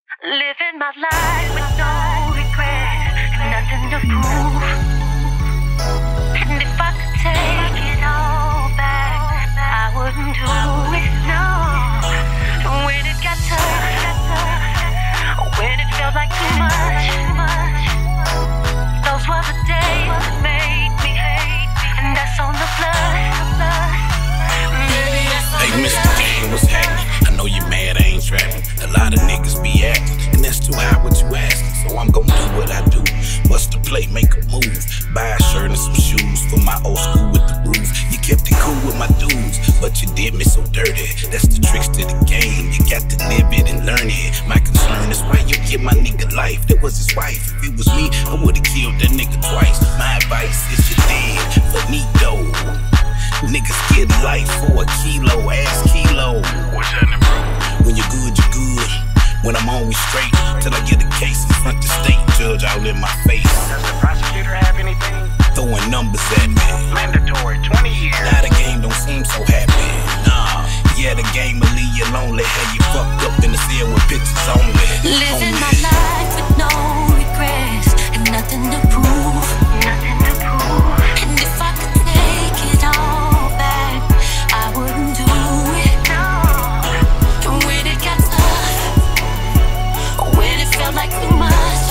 Living my life with no regret and nothing to prove. And if I could take it all back, I wouldn't do it, no. When it got tough, when it felt like too much, those were the days that made me hate, and that's on the blood. Hey, Mr. Game, what's happening? I know you mad, I ain't trapping. A lot of niggas be acting, and that's too high what you asking. So I'm gon' do what I do. Bust a plate, make a move. Buy a shirt and some shoes for my old school with the roof. You kept it cool with my dudes, but you did me so dirty. That's the tricks to the game. You got to live it and learn it. My concern is why you give my nigga life. That was his wife. If it was me, I would've killed that nigga twice. My advice is you dead for Nico. Niggas get life for a kilo, ass kilo. What's happening, bro? When you're good, you're good. When I'm always straight, till I get a case in front of state judge all in my face. Does the prosecutor have anything? Throwing numbers at me. Mandatory 20 years. Now the game don't seem so happy. Nah, yeah, the game will leave you lonely. Have you fucked up in the cell with pictures only. Living my life with no regrets and nothing to prove. Nothing to prove. And if I could take it all back, I wouldn't do it, no. And when it got tough, when it felt like too much,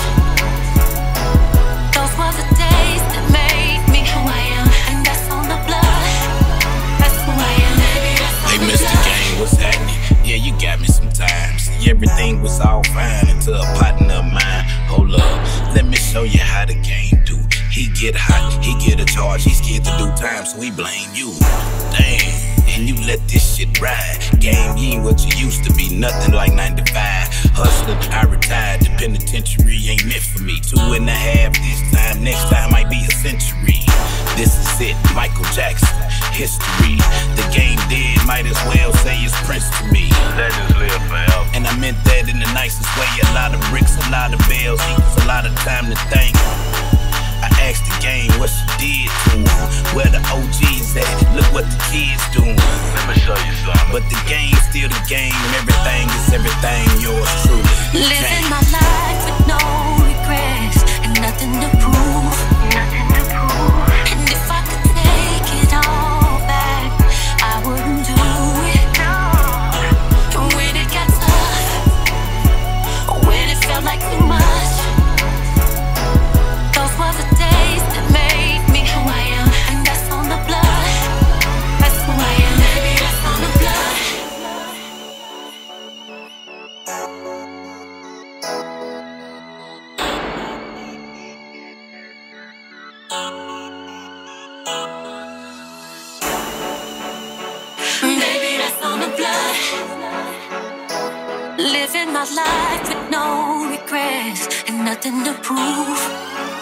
those were the days that made me who I am, and that's on the blood. That's who I am, baby. Hey, Mr. Game, what's happening? Yeah, you got me sometimes. See, everything was all fine until a partner of mine. Hold up, let me show you how the game do. He get hot, he get a charge, he scared to do time, so he blame you. Damn, and you let this shit ride. Game, you ain't what you used to be, nothing like 95. Hustler, I retired, the penitentiary ain't meant for me. 2.5 this time, next time might be a century. This is it, Michael Jackson, history. The game dead, might as well say it's Prince to me. Legends live forever. And I meant that in the nicest way. A lot of bricks, a lot of bells, equals a lot of time to think. I asked the game what she did to him. Where the OGs at? Look what the kids doing. Let me show you something. But the game's still the game. Everything is everything. Yours truly. Living my life with no regrets and nothing to prove. Nothing to prove. And if I could take it all back, I wouldn't do it, no. And when it got tough, when it felt like too much, those were the days that made me who I am, and that's on the blood. That's who I am, baby. That's on the blood. Baby, that's on the blood. Living my life with no regrets and nothing to prove.